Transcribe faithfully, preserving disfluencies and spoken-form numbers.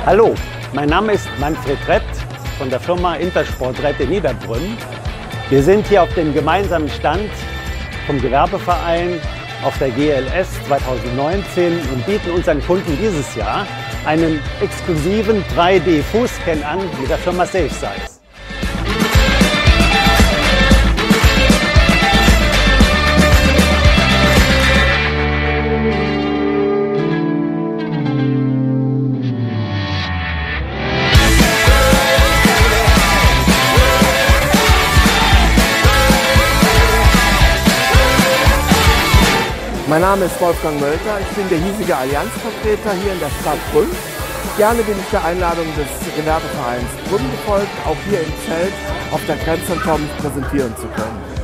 Hallo, mein Name ist Manfred Rett von der Firma Intersport Rett in Niederbrünn. Wir sind hier auf dem gemeinsamen Stand vom Gewerbeverein auf der G L S zweitausendneunzehn und bieten unseren Kunden dieses Jahr einen exklusiven drei D Fußscan an mit der Firma SafeSize. Mein Name ist Wolfgang Mölter, ich bin der hiesige Allianzvertreter hier in der Stadt Brünn. Gerne bin ich der Einladung des Gewerbevereins Brünn gefolgt, auch hier im Zelt auf der Grenzanton mich präsentieren zu können.